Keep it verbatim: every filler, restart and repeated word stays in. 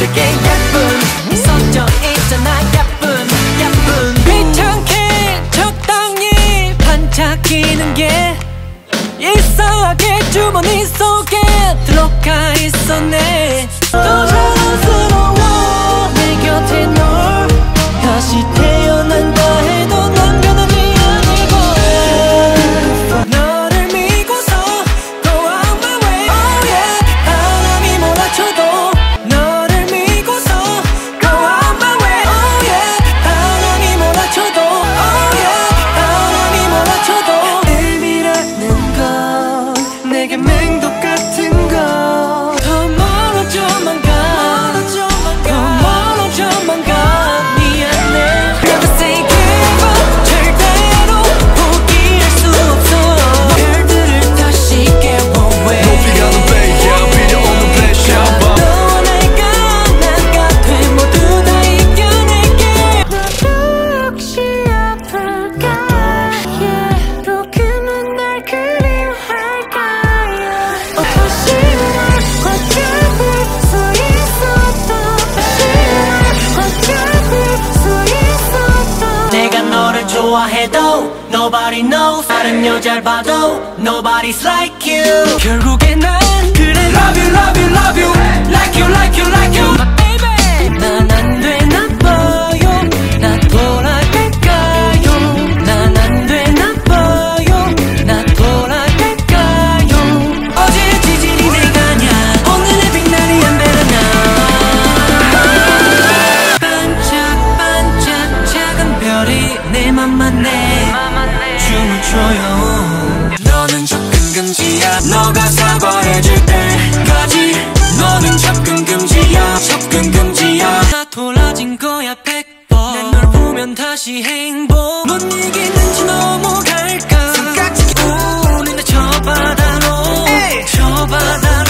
되게 예쁜 서져 있잖아 예쁜 예쁜 귀찮게 적당히 반짝이는 게 이상하게 주머니 속에 들어가 있었네. 또 자랑스러워 내 곁에 널 다시 태어난다 해도 난 변하지 않을 거야. 너를 믿고서 go on my way oh yeah 바람이 몰아쳐도 너를 믿고서 go on my way oh yeah 바람이 몰아쳐도 oh yeah 바람이 몰아쳐도 의미라는 건 내게 맹독 같은 거 더 멀어져만 가 더 멀어져만 가 미안해 Never say give up 절대로 포기할 수 없어 별들을 다시 깨워왜 높이 가는 베이야 필요 없는 플래시 한번 너와 내가 하나가 돼 모두 다 이겨낼게. 나도 혹시 아플까 yeah. 조금은 날 그리워할까 yeah. 다시 날 걷잡을 수 있었던 다시 날 걷잡을 수 있었던 내가 너를 좋아해도 Nobody knows 다른 여자를 봐도 Nobody's like you 결국에 난 그래 Love you love you love you Like you like you like you my baby 난 안 되나 봐요 나 돌아갈까요 난 안 되나 봐요 나 돌아갈까요 어제의 지질이 내가 아냐 오늘의 빛나리 안 되나 반짝반짝 작은 별이 내 맘만 내 춤을 춰요. 너는 접근 금지야 너가 사과해줄 때까지 너는 접근 금지야 접근 금지야 나 돌아진 거야 백 번 난 널 보면 다시 행복 못 이기는지 넘어갈까 손깍지 우는 저 바다로 저 바다